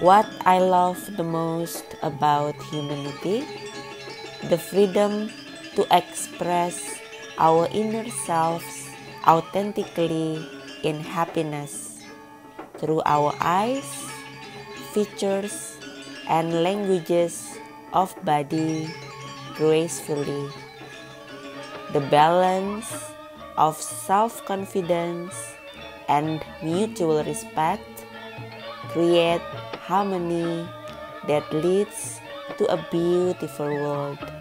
What I love the most about humanity, the freedom to express our inner selves authentically in happiness through our eyes, features, and languages of body gracefully. The balance of self-confidence and mutual respect create harmony that leads to a beautiful world.